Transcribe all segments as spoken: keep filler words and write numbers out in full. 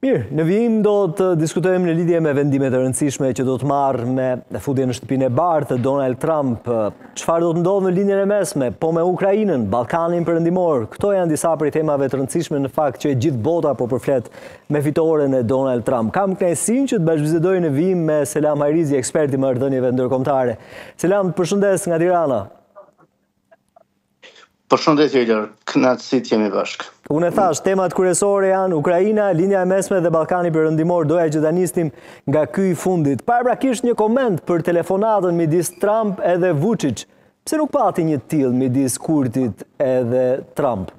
Mirë, në vijim do të diskutojmë në lidhje me vendimet e rëndësishme që do të marrë me futjen në shtëpinë e bardhë të Donald Trump. Çfarë do të ndodhë në linjën e mesme, po me Ukrainën, Ballkanin perëndimor? Këto janë disa prej temave të rëndësishme në fakt që e gjithë bota po përflet me fitoren e Donald Trump. Kam kënaqësinë që të bashkëbisedoj në vijim me Selam Hajrizi, ekspert i marrëdhënieve ndërkombëtare. Selam, të përshëndes nga Tirana. Përshëndetje Ilir, kënaqësi të jemi bashkë. Unë e thash, temat kryesore janë Ukraina, linja e mesme dhe Ballkani perëndimor. Doja që ta nisnim nga ky i fundit. Paraprakisht një koment për telefonatën midis Trump edhe Vučić. Pse nuk pati një të tillë midis Kurtit edhe Trump?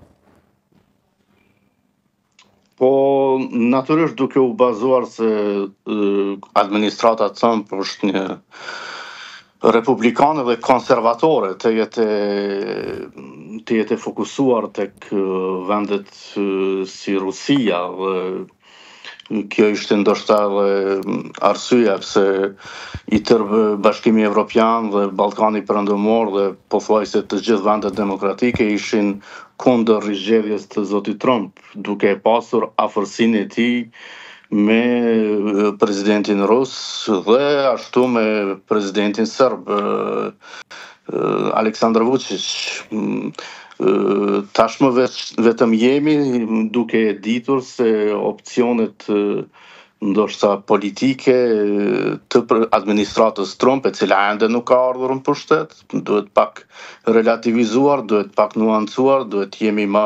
Po, natyrisht duke u bazuar se uh, administrata Trump është një republikane dhe konservatore, të jetë të jetë fokusuar tek vendet si Rusia, dhe kjo ishte ndoshta edhe arsyeja pse i tërë Bashkimi Evropian dhe Ballkani perëndimor dhe pothuajse të gjithë vendet demokratike ishin kundër rizgjedhjes të zotit Trump, duke pasur afërsinë e tij me presidentin rus dhe ashtu me presidentin serb Aleksandar Vučić. Tashmë vetëm jemi duke e ditur se opcionet ndoshta politike të administratës Trump, e cila ende nuk ka ardhur në pushtet, duhet pak relativizuar, duhet pak nuancuar, duhet jemi më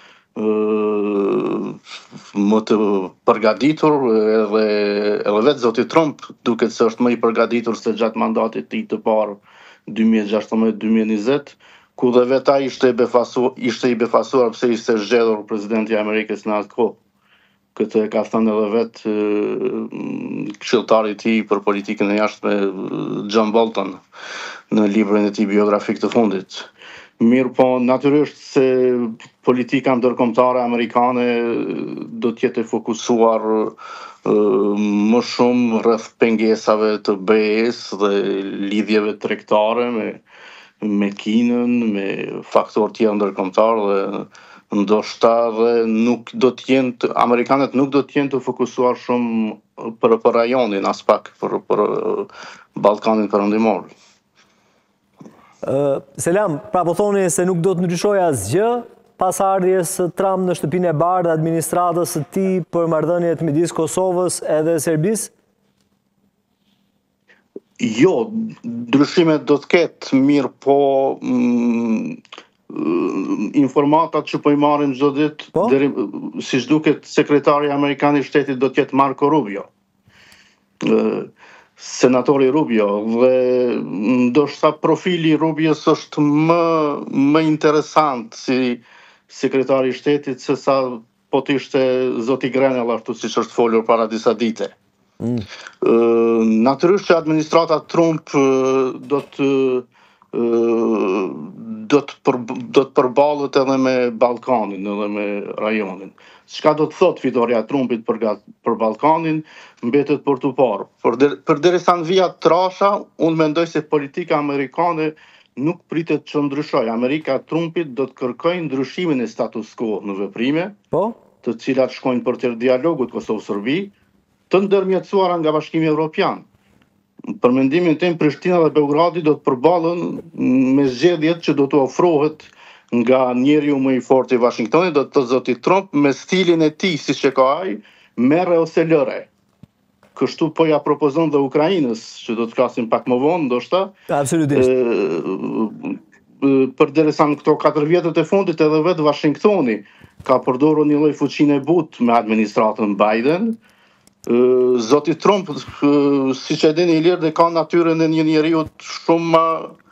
më të përgatitur, edhe edhe vetë zoti Trump duket se është më i përgatitur se gjatë mandatit të tij të parë dy mijë e gjashtëdhjetë dy mijë e njëzet, ku dhe vetë ai ishte i befasuar, ishte i befasuar pse ishte zgjedhur presidenti i Amerikës në atë kohë. Këtë e ka thënë edhe vetë këshilltari i tij për politikën e jashtme John Bolton në librin e tij biografik të fundit. Mirë po, natyrisht se politika ndërkombëtare amerikane do të jetë fokusuar më shumë rreth pengesave të B E-s dhe lidhjeve tregtare me me Kinën, me faktorë tjerë ndërkombëtar, dhe ndoshta dhe nuk do të jenë amerikanët nuk do të jenë të fokusuar shumë për për rajonin, as pak për për Ballkanin perëndimor. Uh, Selam, pra po thoni se nuk do të ndryshojë asgjë pas ardhjes së Trump në shtëpinë e bardhë administratës së tij për marrëdhëniet midis Kosovës edhe Serbisë? Jo, ndryshimet do të ketë, mirë po mm, informatat që po i marrim çdo ditë, po? deri siç duket sekretari amerikan i shtetit do të jetë Marco Rubio. Uh, Senatori Rubio, dhe ndoshta profili Rubios është më më interesant si sekretari i shtetit se sa po të ishte zoti Grenell, ashtu siç është folur para disa dite. Mm. Uh, Natyrisht që administrata Trump uh, do të uh, do të për, do të përballet edhe me Ballkanin, edhe me rajonin. Çka do të thotë fitoria e Trumpit për për Ballkanin, mbetet për tu parë. Por përderisa në vija trasha, unë mendoj se politika amerikane nuk pritet që ndryshojë. Amerika e Trumpit do të kërkojë ndryshimin e status quo në veprime, po, të cilat shkojnë për tërë dialogut Kosovë-Serbi, të ndërmjetësuara nga Bashkimi Evropian. Për mendimin tim, Prishtina dhe Beogradi do të përballen me zgjedhjet që do të ofrohet nga njeriu më i fortë i Washingtonit, do të thotë zoti Trump, me stilin e tij siç e ka ai, merre ose lëre. Kështu po ja propozon dhe Ukrainës, që do të flasim pak më vonë, ndoshta. Absolutisht. Përderisa në këto katër vjetët e fundit, edhe vetë Washingtoni ka përdorur një lloj fuqinë e butë me administratën Biden. Zoti Trump, siç e dini Ilir, dhe ka natyrën e një njeriu shumë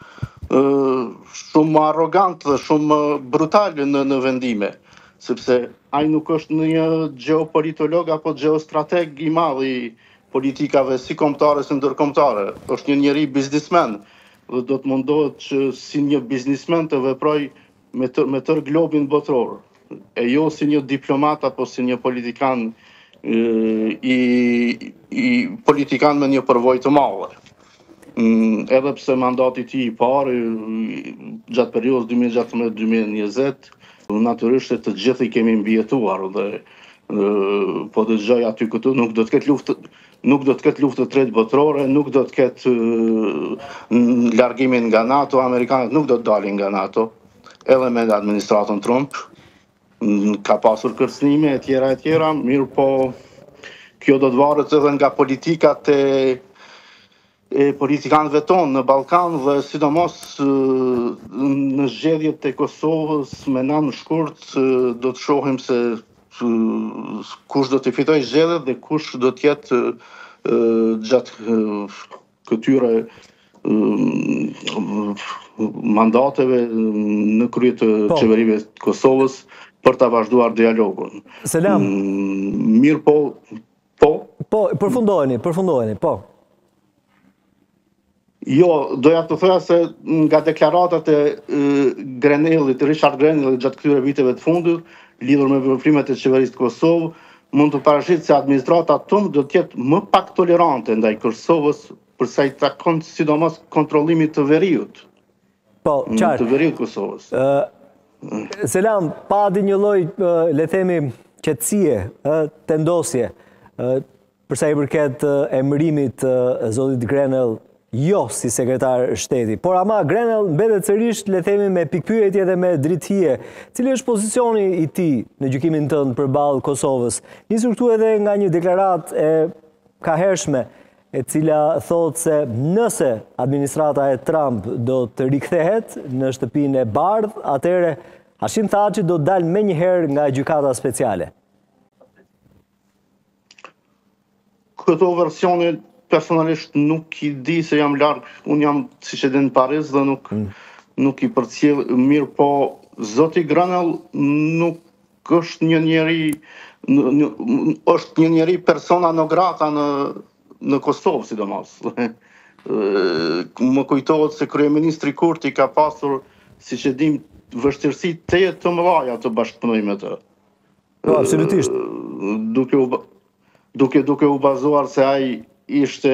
shumë arrogant dhe shumë brutal në, në vendime, sepse ai nuk është një geopolitolog apo geostrateg i madh i politikave si kombëtare si ndërkombëtare. Është një njeri biznismen dhe do të mundohet që si një biznismen të veproj me tër, me tër globin botror, e jo si një diplomat apo si një politikan i, i politikan me një përvojë të madhe. Edhe pse mandati i tij i parë gjatë periudhës dy mijë e gjashtëdhjetë dy mijë e njëzet, natyrisht të gjithë i kemi mbijetuar dhe po dëgjoj aty këtu, nuk do të ketë luftë, nuk do të ketë luftë të tretë botërore, nuk do të ketë largimin nga NATO, amerikanët nuk do të dalin nga NATO, edhe me administratën Trump, ka pasur kërcënime e tjera e tjera, mirë po kjo do të varet edhe nga politikat e e politikanëve tonë në Ballkan dhe sidomos në zgjedhjet e Kosovës me nanë shkurt do të shohim se kush do të fitojë zgjedhjet dhe kush do të jetë gjatë këtyre mandateve në krye të qeverive të Kosovës për ta vazhduar dialogun. Selam. Mirë po, po. Po, përfundojeni, përfundojeni, po. Jo, doja të thoya se nga deklaratat e Grenellit, Richard Grenellit gjatë këtyre viteve të fundit, lidhur me veprimet e qeverisë të Kosovë, mund të parashit se administrata Trump do të jetë më pak tolerante ndaj Kosovës për sa i takon sidomos kontrollimit të veriut. Po, qartë. Të veriut Kosovës. Selam, padi një lloj, le themi, qetësie, tendosje, përsa i përket emërimit zotit Grenell jo si sekretar shteti, por ama Grenell mbetet sërish, le themi, me pikpyetje dhe me drithie. Cili është pozicioni i tij në gjykimin tënd përballë Kosovës? Nisur këtu edhe nga një deklarat e kahershme, e cila thot se nëse administrata e Trump do të rikthehet në shtëpinë e bardhë, atëherë Hashim Thaçi do të dalë menjëherë nga gjykata speciale. Këto versione personalisht nuk i di se jam larg, unë jam siç e di në Paris dhe nuk mm. nuk i përcjell mirë, po zoti Grenell nuk është një njeri, është një njeri persona non grata në në Kosovë sidomos. Më kujtohet se kryeministri Kurti ka pasur, siç e dim, vështirësi të të mëdha të bashkëpunojë me të. Po, absolutisht. Duke u duke duke u bazuar se ai ishte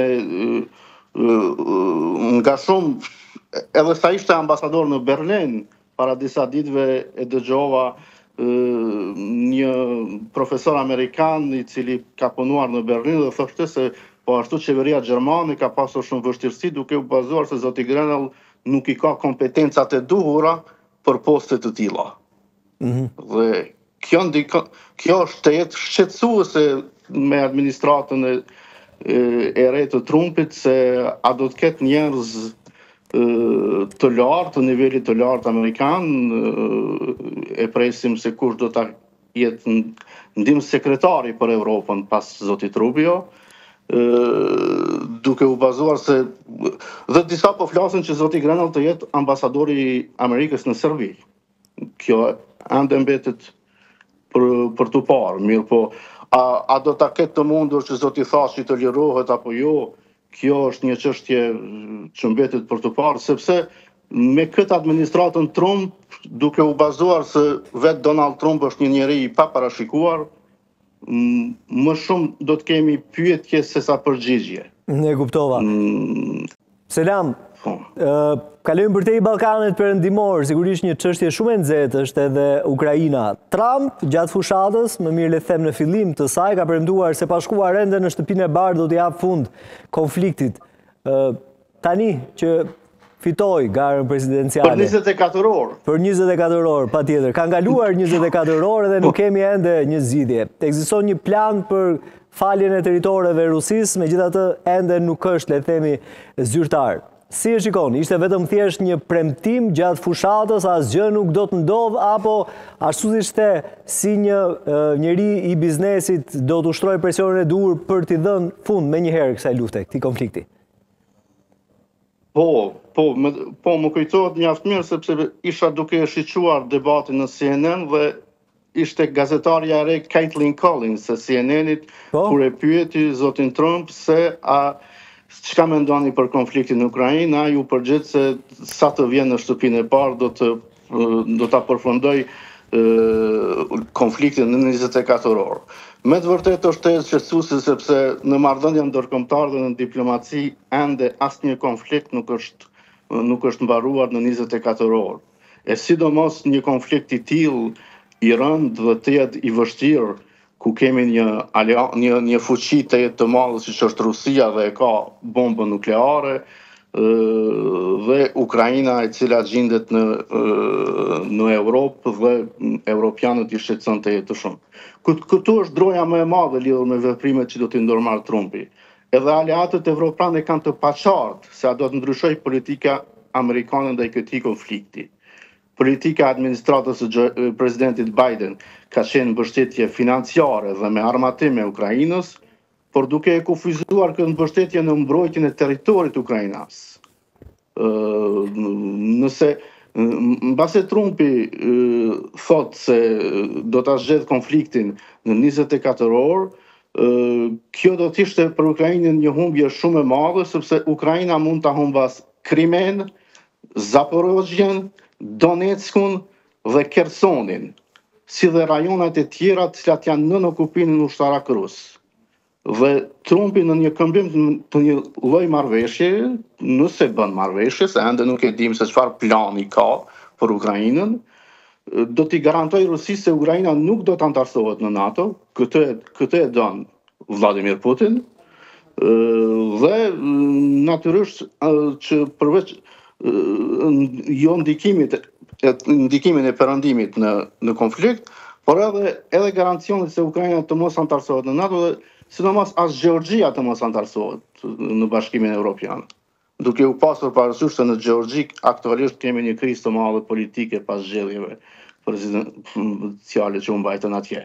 nga shumë, edhe sa ishte ambasador në Berlin, para disa ditëve e dëgjova një profesor amerikan i cili ka punuar në Berlin dhe thoshte se po ashtu qeveria gjermane ka pasur shumë vështirësi duke u bazuar se zoti Grenell nuk i ka kompetencat e duhura për poste të tilla. Mm-hmm. Dhe kjo ndiko, kjo është të jetë shqetësuese me administratën e e re të Trumpit, se a do të ketë njerëz të lartë, të nivelit të lartë amerikan, e presim se kush do ta jetë ndihmë sekretari për Evropën pas zotit Rubio, duke u bazuar se dhe disa po flasin që zoti Grenell të jetë ambasadori i Amerikës në Serbi. Kjo ende mbetet për për të parë, mirë po A, a do ta ketë të mundur që zoti Thaçi të lirohet apo jo? Kjo është një çështje që mbetet për të parë, sepse me këtë administratën Trump, duke u bazuar se vetë Donald Trump është një njeri i paparashikuar, më shumë do të kemi pyetje se sa përgjigje. Ne kuptova. Mm. Selam. Uh, kalojmë për te i Ballkanit perëndimor, sigurisht një çështje shumë e nxehtë është edhe Ukraina. Trump, gjatë fushatës, më mirë le të them në fillim të saj, ka premtuar se pa shkuar ende në shtëpinë e bardhë do të jap fund konfliktit. Uh, tani që fitoi garën presidenciale. Për njëzet e katër orë. Për njëzet e katër orë, patjetër. Ka ngaluar njëzet e katër orë dhe nuk kemi ende një zgjidhje. Ekziston një plan për faljen e territoreve rusisë, megjithatë ende nuk është, le të themi, zyrtar. Si e shikoni, ishte vetëm thjesht një premtim gjatë fushatës, asgjë nuk do të ndodh, apo ashtu si ishte si një uh, njeri i biznesit do të ushtrojë presionin e dur për t'i dhënë fund me njëherë kësaj lufte, këtij konflikti? Po, po, me, po, më kujtohet mjaft mirë sepse isha duke e shiquar debatin në C N N dhe ishte gazetarja e re Caitlin Collins e C N N-it, po? Kur e pyeti zotin Trump se a çka mendoni për konfliktin në Ukrainë, ai u përgjigj se sa të vjen në shtëpinë e parë do të do ta përfundoj konfliktin në njëzet e katër orë. Me të vërtetë është e shqetësuese sepse në marrëdhënien ndërkombëtare dhe në diplomaci ende asnjë konflikt nuk është nuk është mbaruar në njëzet e katër orë. E sidomos një konflikt i tillë i rëndë dhe të jetë i vështirë, ku kemi një, një, një fuqi të jetë të madhe si që është Rusia dhe ka bombën nukleare, dhe Ukraina e cila gjendet në, në Europë dhe europianët i shqetëson të jetë shumë. Këtu është droja më e madhe lidhur me veprimet që do t'i ndërmarrë Trumpi. Edhe aleatët evropianë kanë të paqartë se a do të ndryshojë politika amerikane ndaj këtij konflikti. Politika e administratës së presidentit Biden ka qenë mbështetje financiare dhe me armatim e Ukrainës, por duke e kufizuar këtë mbështetje në mbrojtjen e territorit ukrainas. Nëse mbase Trumpi thot se do ta zgjedh konfliktin në njëzet e katër orë, kjo do të ishte për Ukrainën një humbje shumë e madhe, sepse Ukraina mund ta humbas Krimen, Zaporozhjen, Donetskun dhe Khersonin, si dhe rajonat e tjera të cilat janë nën okupimin ushtarak rus. Dhe Trumpi në një këmbim të një lloj marrëveshje, nëse bën marrëveshje, se ende nuk e dim se çfarë plani ka për Ukrainën, do t'i garantoj Rusisë se Ukraina nuk do të antarësohet në NATO, këtë, këtë e don Vladimir Putin, dhe natyrisht që përveç jo ndikimit, ndikimin e perëndimit në, në konflikt, por edhe, edhe garancionet se Ukraina të mos antarësohet në NATO dhe sidomos as Gjeorgjia të mos antarësohet në Bashkimin Evropian. Duke u pasur parasysh se në Gjeorgji aktualisht kemi një krizë të madhe politike pas zgjedhjeve prezidenciale që u mbajtën atje.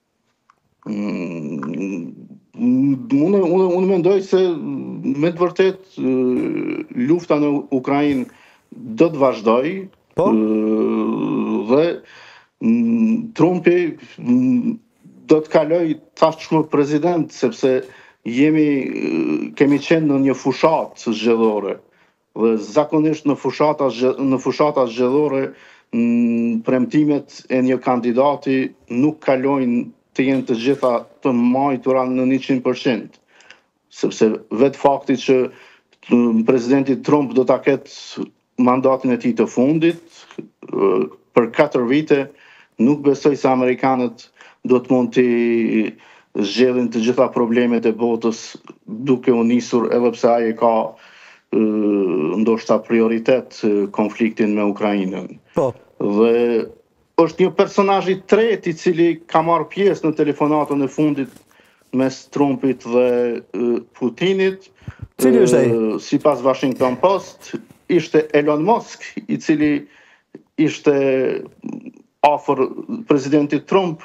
Unë unë mendoj se me të vërtet lufta në Ukrainë do të vazhdoj, po? Dhe Trumpi do të kaloj tashmë prezident, sepse jemi, kemi qenë në një fushat zgjedhore. Dhe zakonisht në fushata, në fushata zgjedhore, premtimet e një kandidati nuk kalojnë të jenë të gjitha të majtura në njëqind përqind. Sepse vetë fakti që presidenti Trump do ta ketë mandatin e tij të fundit, për katër vite, nuk besoj se amerikanët do të mund të zgjedhin të gjitha problemet e botës duke u nisur, edhe pse ai ka ndoshta prioritet konfliktin me Ukrainën. Po. Dhe është një personazh i tretë i cili ka marrë pjesë në telefonatën e fundit mes Trumpit dhe Putinit. Cili është ai? Sipas Washington Post, ishte Elon Musk, i cili ishte afër presidentit Trump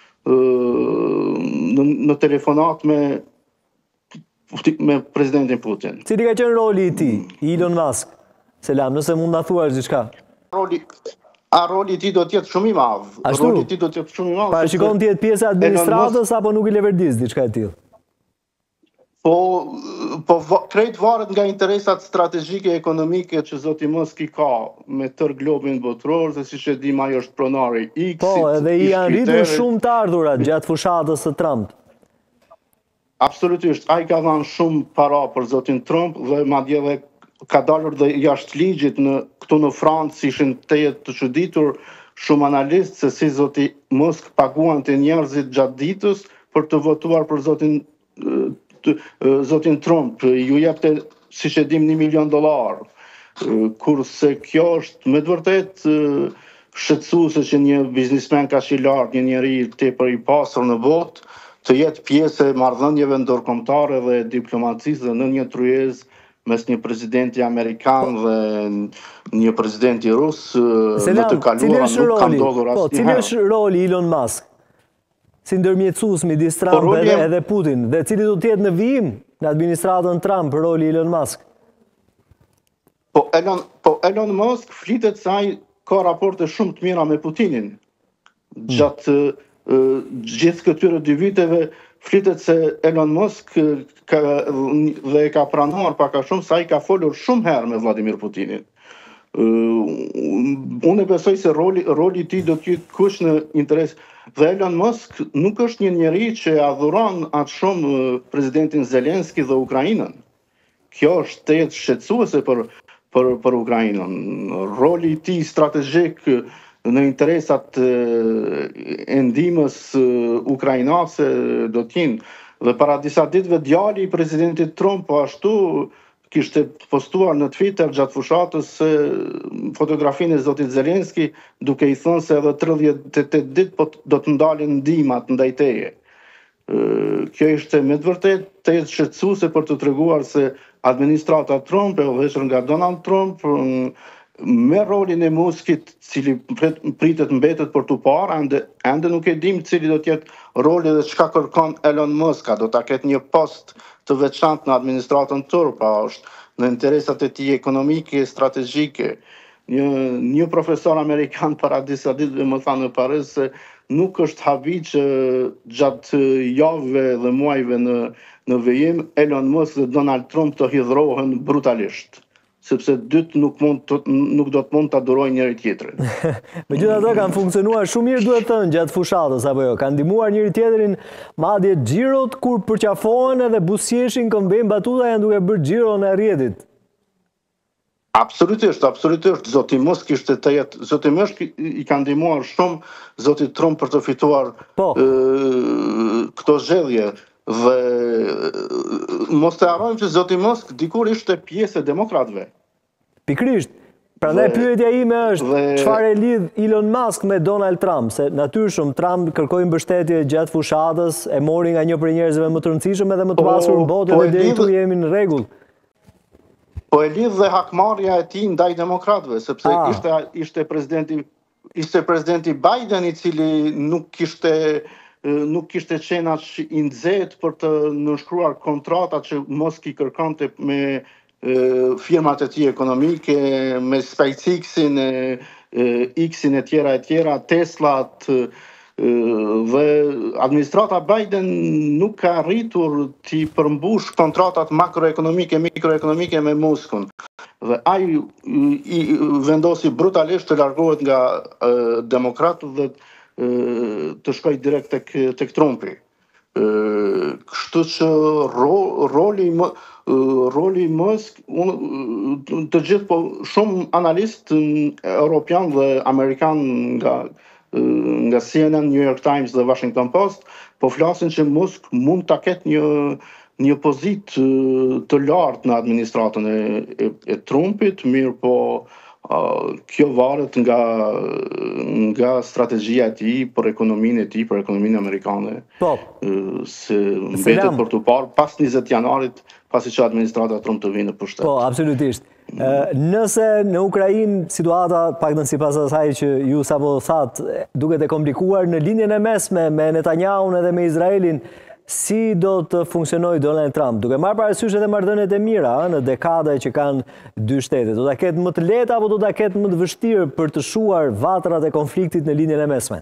në, në telefonat me me presidentin Putin. Cili ka qenë roli i tij, Elon Musk? Selam, nëse mund na thuash diçka. Roli A roli i tij do të jetë shumë i madh. Roli i tij do të jetë shumë i madh. Parashikon të jetë pjesë e administratës apo nuk i leverdis diçka e tillë? Po, po krejt varet nga interesat strategjike ekonomike që zoti Musk i ka me tër globin botror, se siç e dim ai është pronari i X-it. Po, edhe i janë rritur shumë të ardhurat gjatë fushatës së Trump. Absolutisht, ai ka dhënë shumë para për zotin Trump dhe madje edhe ka dalur dhe jashtë ligjit në këtu në Francë, ishin të jetë të çuditur shumë analistë se si zoti Musk paguan të njerëzit gjatë ditës për të votuar për zotin të, zotin Trump, ju jepte siç e dim një milion dollar. Kurse kjo është me të vërtetë shqetësuese që një biznesmen kaq i lartë, një njeri tepër i pasur në botë, të jetë pjesë e marrëdhënieve ndërkombëtare dhe diplomacisë dhe në një tryezë mes një presidenti amerikan dhe një presidenti rus në të kaluara nuk ka ndodhur asnjëherë. Po, cili është roli Elon Musk si ndërmjetësues midis Trump edhe, edhe Putin, dhe cili do të jetë në vijim në administratën Trump roli Elon Musk? Po Elon, po Elon Musk flitet se ai ka raporte shumë të mira me Putinin. Gjatë gjithë këtyre dy viteve flitet se Elon Musk ka, dhe e ka pranuar pak a shumë se ai ka folur shumë herë me Vladimir Putinin. Uh, unë besoj se roli, roli i tij do të jetë kush në interes. Dhe Elon Musk nuk është një njeri që adhuron atë shumë presidentin Zelenski dhe Ukrainën. Kjo është tetë shqetësuese për, për, për Ukrainën. Roli i tij strategjik në interesat e ndihmës ukrainase do t'jenë. Dhe para disa ditëve djali i presidentit Trump po ashtu kishte postuar në Twitter gjatë fushatës fotografinë e zotit Zelenski, duke i thënë se edhe tridhjetë e tetë ditë po do të ndalin ndihmat ndaj teje. Kjo ishte me të vërtetë të shqetësuese për të treguar se administrata Trump e udhëhequr nga Donald Trump me rolin e Muskit, cili pritet mbetet për tu parë, ende, ende nuk e dim cili do t'jetë roli dhe çka kërkon Elon Musk, do ta ketë një post të veçantë në administratën tërë, pra është në interesat e tij ekonomike, strategjike. Një, një profesor amerikan para disa ditëve më tha në Paris se nuk është habi që gjatë javëve dhe muajve në, në vijim, Elon Musk dhe Donald Trump të hidhrohen brutalisht, sepse dytë nuk, mund të, nuk do të mund të adurojnë njëri tjetrin. Megjithatë kanë funksionuar shumë mirë, duhet thënë, gjatë fushatës apo jo. Kanë ndihmuar njëri tjetrin, madje xhirot kur përqafohen edhe buzëqeshin këmbejnë batuta janë duke bërë xhiron e rrjetit. Absolutisht, absolutisht. Zoti Musk ishte të jetë, zoti Musk i ka ndihmuar shumë zoti Trump për të fituar po. e, këto zgjedhje. Dhe mos të harrojmë që zoti Musk dikur ishte pjesë e demokratëve. Pikrisht. Prandaj pyetja ime është dhe, çfarë e lidh Elon Musk me Donald Trump, se natyrshëm Trump kërkoi mbështetje gjatë fushatës, e mori nga një prej njerëzve më të rëndësishëm edhe më të pasur në botë dhe deri këtu jemi në rregull. Po e lidh dhe hakmarrja e tij ndaj demokratëve, sepse ah. ishte ishte presidenti ishte presidenti Biden i cili nuk kishte nuk kishte qenë aq i nxehtë për të nënshkruar kontratat që Musk i kërkonte me e, firmat e tij ekonomike, me SpaceX-in, X-in e tjera e tjera, Tesla-t, dhe administrata Biden nuk ka arritur t'i përmbush kontratat makroekonomike, mikroekonomike me Muskun. Dhe ai i vendosi brutalisht të largohet nga e, demokratët dhe të shkoj direkt tek tek Trumpi. Kështu që ro, roli roli Musk, unë të gjithë po shumë analistë europian dhe amerikan nga nga C N N, New York Times dhe Washington Post po flasin që Musk mund ta ketë një një pozitë të lartë në administratën e, e, e Trumpit, mirë po Uh, kjo varet nga, nga strategjia e tij për ekonominë e tij, për ekonominë amerikane. Po. Uh, se mbetet për të parë pas njëzet janarit, pasi që administrata Trump të vinë në pushtet. Po, absolutisht. Uh, nëse në Ukrainë situata, paktën sipas asaj që ju sapo thatë, duket e komplikuar në linjën e mesme me Netanyahu edhe me Izraelin, si do të funksionojë Donald Trump, duke marrë parasysh edhe marrëdhëniet e mira në dekada që kanë dy shtete. Do ta ketë më të lehtë apo do ta ketë më të vështirë për të shuar vatrat e konfliktit në linjën e mesme?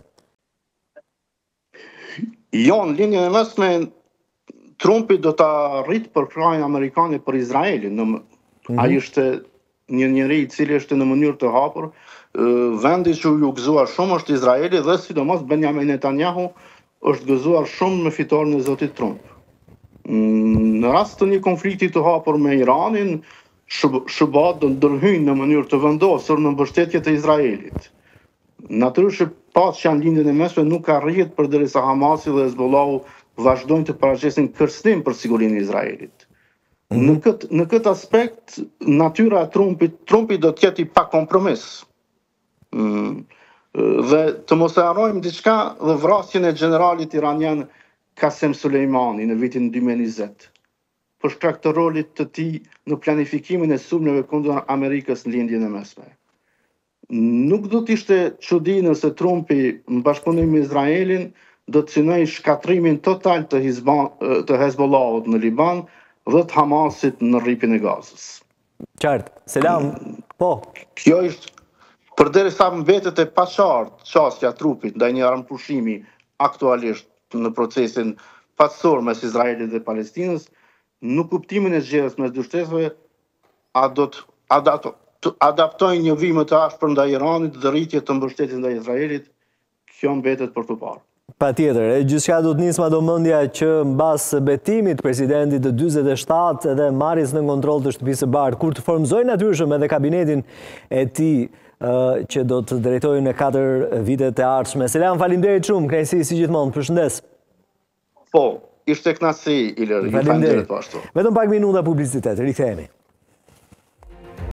Jo, në linjën e mesme Trumpi do ta rritë përkrajnë amerikane për Izraelin. Në, mm-hmm. Ai ishte një njeri i cili është në mënyrë të hapur. Vendi që ju gëzuar shumë është Izraeli dhe sidomos Benjamin Netanyahu është gëzuar shumë me fitoren e zotit Trump. Në rast të një konflikti të hapur me Iranin, S B A do të ndërhyjnë në mënyrë të vendosur në mbështetje të Izraelit. Natyrisht pas që janë lindjen e mesme nuk ka rrihet përderisa Hamasi dhe Hezbollahu vazhdojnë të paraqesin kërcënim për sigurinë e Izraelit. Mm-hmm. Në këtë në këtë aspekt natyra e Trumpit, Trumpi do të jetë i pa kompromis. Mm. Dhe të mos e harrojmë diçka dhe vrasjen e generalit iranian Qasem Soleimani në vitin dy mijë e njëzet. Për shkak të rolit të tij në planifikimin e sulmeve kundër Amerikës në lindjen e mesme. Nuk do të ishte çudi nëse Trumpi në bashkëpunim me Izraelin do të synojë shkatrimin total të, të Hezbollahut në Liban dhe të Hamasit në rripin e Gazës. Qartë. Selam. Po. Kjo është përderisa mbetet e paqartë çështja e trupit ndaj një armëpushimi aktualisht në procesin paqësor mes Izraelit dhe Palestinës, në kuptimin e zgjedhjes mes dy shtetëve, a do të adaptojnë një vijim të ashpër ndaj Iranit dhe rritje të mbështetjes ndaj Izraelit, kjo mbetet për të parë. Patjetër, e gjithçka do të nisë madomendja që mbas betimit presidentit të dyzet e shtatë edhe marrjes në kontroll të shtëpisë së bardhë, kur të formëzojnë natyrshëm edhe kabinetin e tij, që do të drejtojnë në katër vitet e ardhshme. Selam, faleminderit shumë, kënaqësi si gjithmonë. Përshëndes. Po, ishte kënaqësi, Ileri. Faleminderit. Vetëm pak minuta publicitet, rikthehemi.